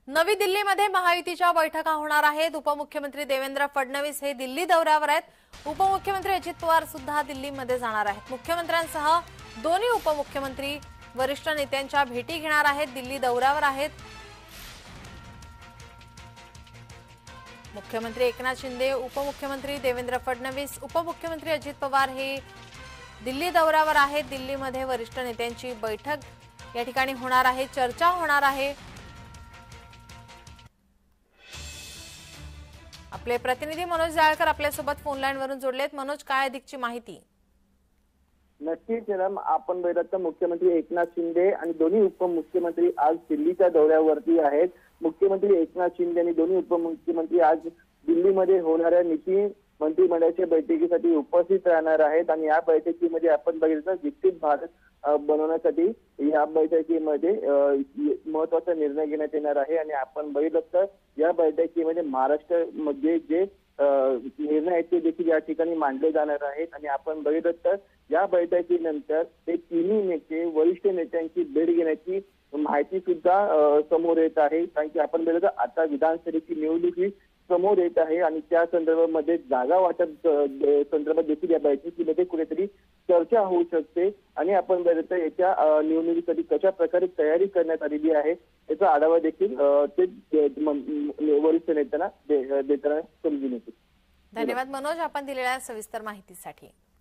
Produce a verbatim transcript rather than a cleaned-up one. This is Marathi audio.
नवी दिल्लीमध्ये महायुतीच्या बैठका होणार आहेत। उपमुख्यमंत्री देवेंद्र फडणवीस हे दिल्ली दौऱ्यावर आहेत। उपमुख्यमंत्री अजित पवार सुद्धा दिल्लीमध्ये जाणार आहेत। मुख्यमंत्र्यांसह दोन्ही उपमुख्यमंत्री वरिष्ठ नेत्यांच्या भेटी घेणार आहेत, दिल्ली दौऱ्यावर आहेत। मुख्यमंत्री एकनाथ शिंदे, उपमुख्यमंत्री देवेंद्र फडणवीस, उपमुख्यमंत्री अजित पवार हे दिल्ली दौऱ्यावर आहेत। दिल्लीमध्ये वरिष्ठ नेत्यांची बैठक या ठिकाणी होणार आहे, चर्चा होणार आहे। आपले प्रतिनिधी मनोज जाळकर आपल्यासोबत फोन लाईन वरून जोडलेत। मनोज, काय अधिकची माहिती? नक्कीच मॅडम, आपण बघितलं मुख्यमंत्री एकनाथ शिंदे आणि दोन्ही उपमुख्यमंत्री आज दिल्लीच्या दौऱ्यावरती आहेत। मुख्यमंत्री एकनाथ शिंदे आणि दोन्ही उपमुख्यमंत्री आज दिल्लीमध्ये होणाऱ्या नीती मंत्रिमंडळाच्या बैठकीसाठी उपस्थित राहणार आहेत आणि या बैठकीमध्ये आपण बघितलं विकसित भारत बनवण्यासाठी या बैठकीमध्ये महत्वाचा निर्णय घेण्यात येणार आहे। आणि आपण बघितलं तर या बैठकीमध्ये महाराष्ट्रामध्ये जे निर्णय आहेत ते देखील या ठिकाणी मांडले जाणार आहेत। आणि आपण बघितलं तर या बैठकीनंतर ते तिन्ही नेते वरिष्ठ नेत्यांची भेट घेण्याची माहिती सुद्धा समोर येत आहे। कारण की आपण बघितलं तर आता विधानसभेची निवडणूक ही समोर येत आहे आणि त्या संदर्भामध्ये जागा वाटप संदर्भात देखील या बैठकीमध्ये कुठेतरी चर्चा होऊ शकते। आणि आपण बघितलं तर याच्या निवडणुकीसाठी कशा प्रकारे तयारी करण्यात आलेली आहे याचा आढावा देखील ते वरिष्ठ नेत्यांना देताना समजून येते। धन्यवाद मनोज, आपण दिलेल्या सविस्तर माहितीसाठी।